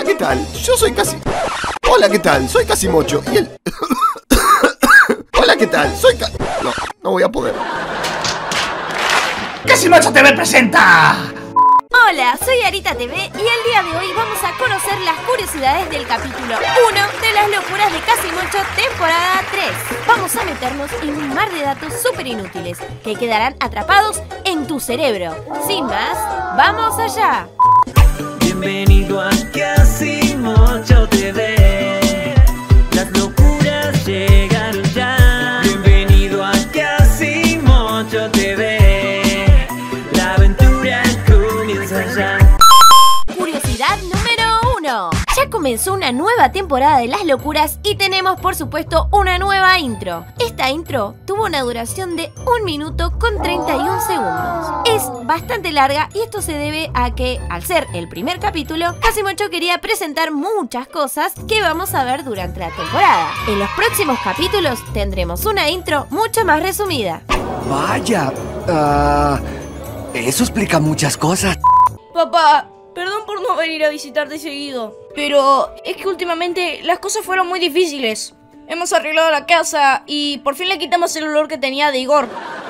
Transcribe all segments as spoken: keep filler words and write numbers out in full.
Hola, ¿qué tal? Yo soy Casi... Hola, ¿qué tal? Soy Casimocho y el... Hola, ¿qué tal? Soy Ca... No, no voy a poder. ¡Casimocho T V presenta! Hola, soy Arita T V y el día de hoy vamos a conocer las curiosidades del capítulo uno de las locuras de Casimocho temporada tres. Vamos a meternos en un mar de datos súper inútiles que quedarán atrapados en tu cerebro. Sin más, ¡vamos allá! Bienvenido a Casimocho T V. Las locuras llegaron ya. Bienvenido a Casimocho T V. La aventura comienza ya. Curiosidad número uno. Ya comenzó una nueva temporada de Las Locuras y tenemos por supuesto una nueva intro. Esta intro tuvo una duración de un minuto con treinta y un segundos. Es bastante larga y esto se debe a que, al ser el primer capítulo, Casimocho quería presentar muchas cosas que vamos a ver durante la temporada. En los próximos capítulos tendremos una intro mucho más resumida. Vaya, uh, eso explica muchas cosas. Papá, perdón por no venir a visitarte seguido, pero es que últimamente las cosas fueron muy difíciles. Hemos arreglado la casa y por fin le quitamos el olor que tenía de Igor.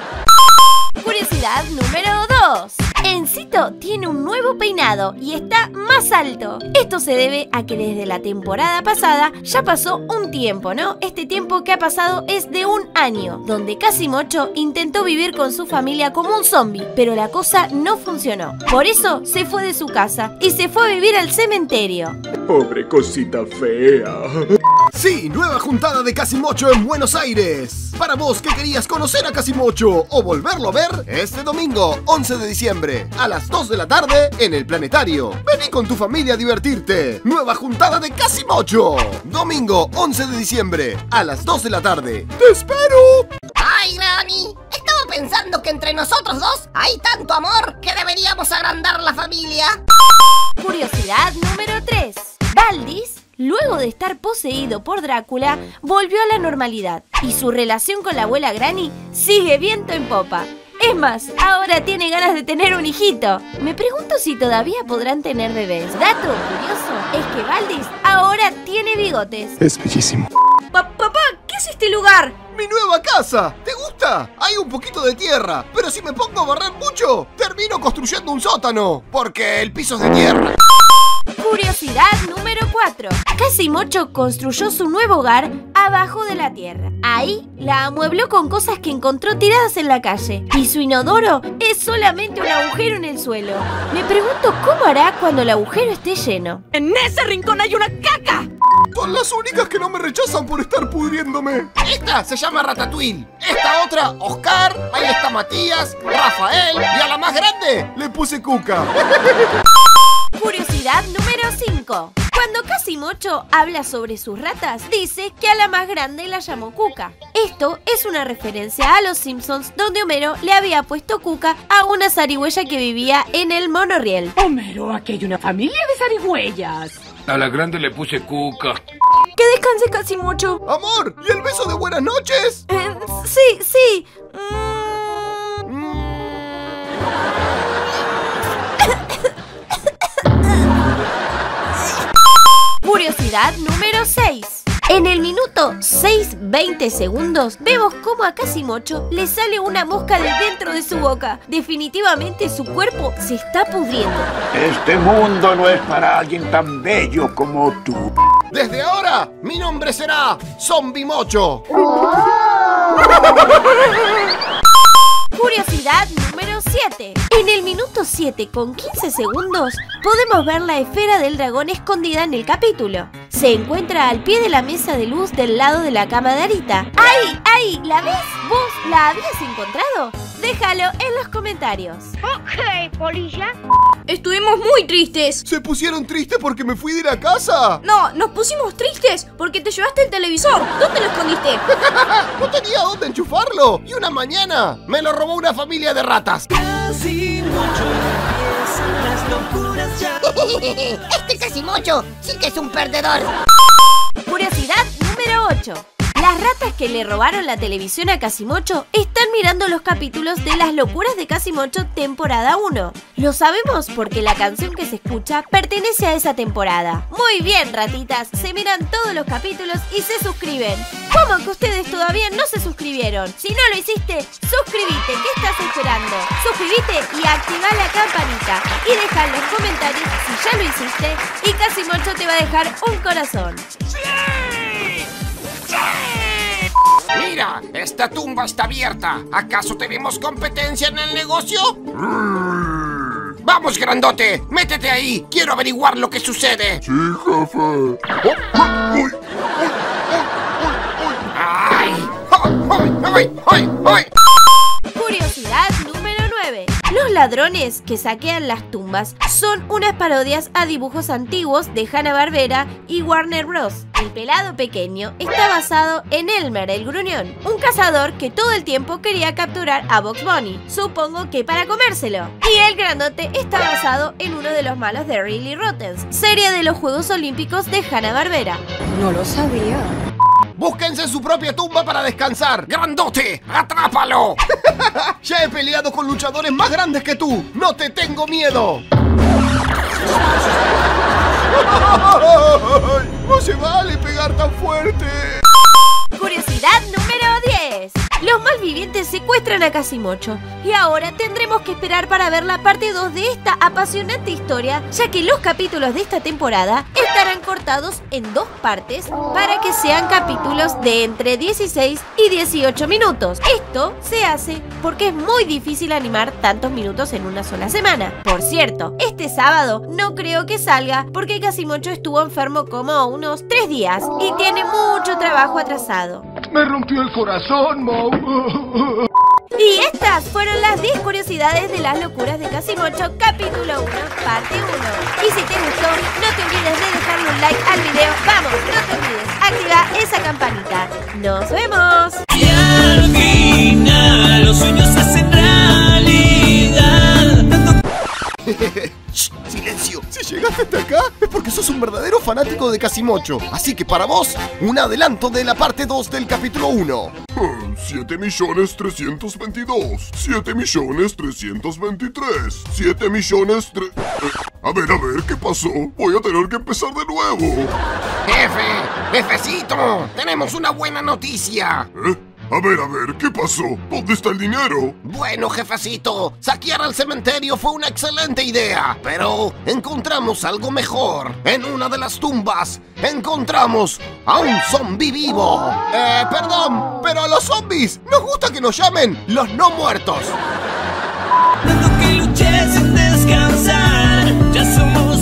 Curiosidad número dos. Encito tiene un nuevo peinado y está más alto. Esto se debe a que desde la temporada pasada ya pasó un tiempo, ¿no? Este tiempo que ha pasado es de un año, donde Casimocho intentó vivir con su familia como un zombie, pero la cosa no funcionó. Por eso se fue de su casa y se fue a vivir al cementerio. Pobre cosita fea. Sí, nueva juntada de Casimocho en Buenos Aires. Para vos que querías conocer a Casimocho o volverlo a ver, este domingo once de diciembre a las dos de la tarde en el Planetario. Vení con tu familia a divertirte. Nueva juntada de Casimocho. Domingo once de diciembre a las dos de la tarde. ¡Te espero! ¡Ay, Granny! Estaba pensando que entre nosotros dos hay tanto amor que deberíamos agrandar la familia. Curiosidad número tres. Valdis, luego de estar poseído por Drácula, volvió a la normalidad y su relación con la abuela Granny sigue viento en popa. Es más, ahora tiene ganas de tener un hijito. Me pregunto si todavía podrán tener bebés. Dato curioso es que Valdis ahora tiene bigotes. Es bellísimo. Pa papá, ¿qué es este lugar? ¡Mi nueva casa! ¿Te gusta? Hay un poquito de tierra, pero si me pongo a barrer mucho, termino construyendo un sótano, porque el piso es de tierra. Curiosidad número cuatro. Casimocho construyó su nuevo hogar abajo de la tierra. Ahí la amuebló con cosas que encontró tiradas en la calle. Y su inodoro es solamente un agujero en el suelo. Me pregunto cómo hará cuando el agujero esté lleno. ¡En ese rincón hay una caca! Son las únicas que no me rechazan por estar pudriéndome. Esta se llama Ratatouille. Esta otra, Oscar. Ahí está Matías, Rafael. Y a la más grande le puse Cuca. Curiosidad número cinco. Cuando Casimocho habla sobre sus ratas, dice que a la más grande la llamó Cuca. Esto es una referencia a los Simpsons, donde Homero le había puesto Cuca a una zarigüeya que vivía en el monorriel. Homero, aquí hay una familia de zarigüeyas. A la grande le puse Cuca. Que descanse Casimocho. Amor, ¿y el beso de buenas noches? Eh, sí, sí. Mm. Curiosidad número seis. En el minuto seis veinte segundos vemos cómo a Casimocho le sale una mosca de dentro de su boca. Definitivamente su cuerpo se está pudriendo. Este mundo no es para alguien tan bello como tú. Desde ahora, mi nombre será Zombimocho. Curiosidad número siete. En el minuto siete con quince segundos podemos ver la esfera del dragón escondida en el capítulo. Se encuentra al pie de la mesa de luz del lado de la cama de Arita. ¡Ay, ay! ¿La ves? ¿Vos la habías encontrado? Déjalo en los comentarios. Ok, polilla. Estuvimos muy tristes. ¿Se pusieron tristes porque me fui de la casa? No, nos pusimos tristes porque te llevaste el televisor. ¿Dónde lo escondiste? No tenía dónde enchufarlo. Y una mañana me lo robó una familia de ratas. Casimocho, empiezan las locuras ya. Este Casimocho sí que es un perdedor. Curiosidad número ocho. Las ratas que le robaron la televisión a Casimocho están mirando los capítulos de Las locuras de Casimocho temporada uno. Lo sabemos porque la canción que se escucha pertenece a esa temporada. Muy bien, ratitas, se miran todos los capítulos y se suscriben. ¿Cómo que ustedes todavía no se suscribieron? Si no lo hiciste, suscríbete. ¿Qué estás esperando? Suscríbete y activa la campanita. Y deja en los comentarios si ya lo hiciste y Casimocho te va a dejar un corazón. ¡Sí! ¡Sí! Mira, esta tumba está abierta. ¿Acaso tenemos competencia en el negocio? ¡Vamos, grandote! ¡Métete ahí! ¡Quiero averiguar lo que sucede! Sí, jefe. Oh, ¡Ay! ¡Ay! ¡Ay! ¡Ay! ¡Ay! Curiosidad número nueve. Los ladrones que saquean las tumbas son unas parodias a dibujos antiguos de Hanna-Barbera y Warner Bros. El pelado pequeño está basado en Elmer el Gruñón, un cazador que todo el tiempo quería capturar a Bugs Bunny, supongo que para comérselo. Y el grandote está basado en uno de los malos de Really Rottens, serie de los Juegos Olímpicos de Hanna-Barbera. No lo sabía. Búsquense su propia tumba para descansar. ¡Grandote! ¡Atrápalo! Ya he peleado con luchadores más grandes que tú. ¡No te tengo miedo! ¡No se vale pegar tan fuerte! Curiosidad número diez. Los malvivientes secuestran a Casimocho y ahora tendremos que esperar para ver la parte dos de esta apasionante historia, ya que los capítulos de esta temporada estarán cortados en dos partes para que sean capítulos de entre dieciséis y dieciocho minutos. Esto se hace porque es muy difícil animar tantos minutos en una sola semana. Por cierto, este sábado no creo que salga porque Casimocho estuvo enfermo como unos tres días y tiene mucho trabajo atrasado. Me rompió el corazón, Mo. Y estas fueron las diez curiosidades de las locuras de Casimocho, capítulo uno, parte uno. Y si te gustó, no te olvides de dejarle un like al video. Vamos, no te olvides, activa esa campanita. ¡Nos vemos! Y al final los sueños se hacen realidad. Shh, silencio. Si llegaste hasta acá es porque sos un verdadero fanático de Casimocho. Así que para vos, un adelanto de la parte dos del capítulo uno. siete millones trescientos veintidós, siete millones trescientos veintitrés, siete millones tre... Eh, a ver, a ver, ¿qué pasó? Voy a tener que empezar de nuevo. ¡Jefe! ¡Jefecito! ¡Tenemos una buena noticia! ¿Eh? A ver, a ver, ¿qué pasó? ¿Dónde está el dinero? Bueno, jefecito, saquear al cementerio fue una excelente idea, pero encontramos algo mejor. En una de las tumbas encontramos a un zombi vivo. Eh, perdón, pero a los zombies nos gusta que nos llamen los no muertos. Tanto que luché sin descansar, ya somos